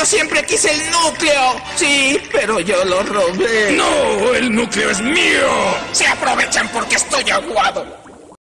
Yo siempre quise el núcleo. Sí, pero yo lo robé. ¡No! ¡El núcleo es mío! Se aprovechan porque estoy aguado.